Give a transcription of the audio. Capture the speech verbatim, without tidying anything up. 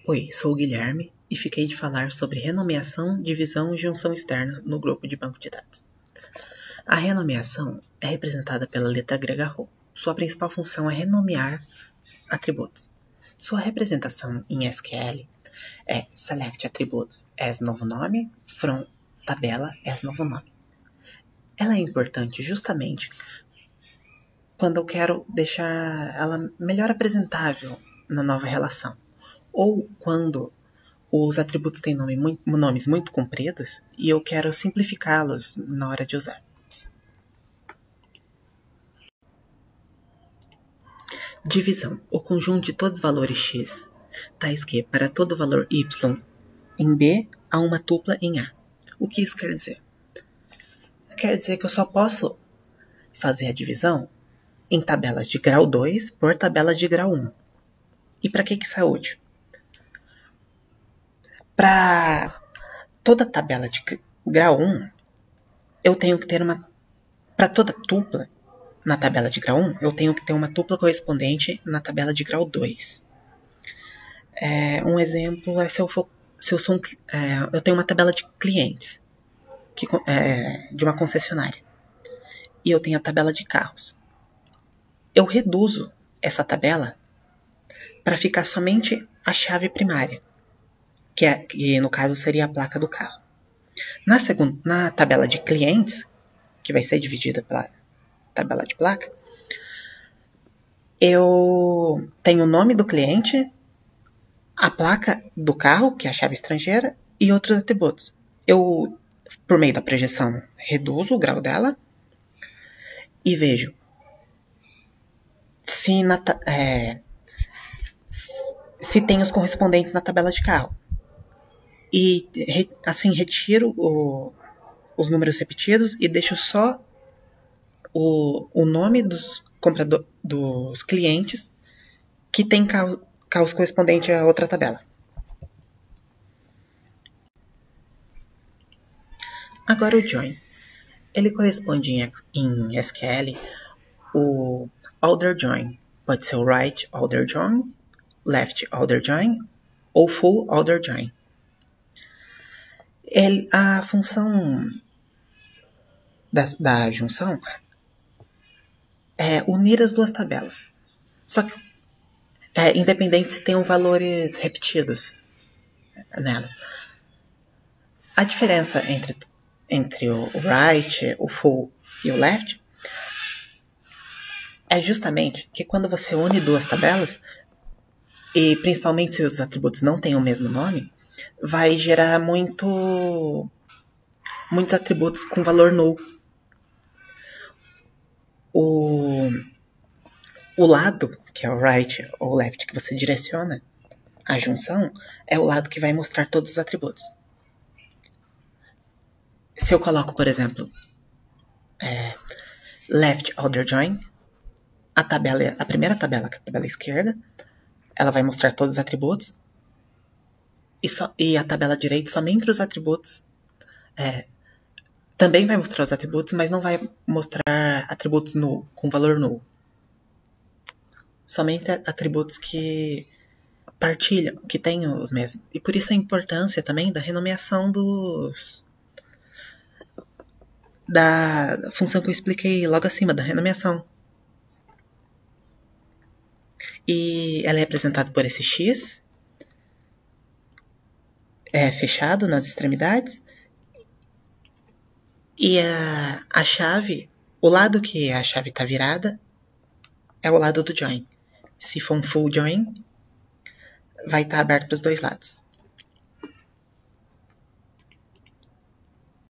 Oi, sou o Guilherme e fiquei de falar sobre renomeação, divisão e junção externa no grupo de banco de dados. A renomeação é representada pela letra grega rho. Sua principal função é renomear atributos. Sua representação em S Q L é select attributes as novo nome from tabela as novo nome. Ela é importante justamente quando eu quero deixar ela melhor apresentável na nova relação, ou quando os atributos têm nome muito, nomes muito compridos e eu quero simplificá-los na hora de usar. Divisão. O conjunto de todos os valores x, tais que, para todo valor y em B, há uma tupla em A. O que isso quer dizer? Quer dizer que eu só posso fazer a divisão em tabelas de grau dois por tabela de grau um. E para que isso é útil? Para toda tabela de grau um, eu tenho que ter uma... Para toda tupla na tabela de grau um, eu tenho que ter uma tupla correspondente na tabela de grau dois. É, um exemplo é se eu, for, se eu, sou um, é, eu tenho uma tabela de clientes que, é, de uma concessionária e eu tenho a tabela de carros. Eu reduzo essa tabela para ficar somente a chave primária, que, é, que no caso seria a placa do carro. Na, segunda, na tabela de clientes, que vai ser dividida pela tabela de placa, eu tenho o nome do cliente, a placa do carro, que é a chave estrangeira, e outros atributos. Eu, por meio da projeção, reduzo o grau dela e vejo se, na, é, se tem os correspondentes na tabela de carro. E assim retiro o, os números repetidos e deixo só o, o nome dos, comprador, dos clientes que tem caos correspondente a outra tabela. Agora o join. Ele corresponde em, em S Q L o order join. Pode ser o right order join, left order join ou full order join. Ele, a função da, da junção é unir as duas tabelas. Só que é independente se tem valores repetidos nelas. A diferença entre, entre o right, o full e o left é justamente que quando você une duas tabelas, e principalmente se os atributos não têm o mesmo nome, vai gerar muito, muitos atributos com valor null. O, o lado, que é o right ou left, que você direciona a junção, é o lado que vai mostrar todos os atributos. Se eu coloco, por exemplo, é, left order join, a, tabela, a primeira tabela, que é a tabela esquerda, ela vai mostrar todos os atributos, e, so, e a tabela direita somente os atributos. É, também vai mostrar os atributos, mas não vai mostrar atributos null, com valor null. Somente atributos que partilham, que têm os mesmos. E por isso a importância também da renomeação dos... da função que eu expliquei logo acima, da renomeação. E ela é representada por esse X, é fechado nas extremidades, e a, a chave, o lado que a chave está virada, é o lado do join. Se for um full join, vai estar aberto para os dois lados.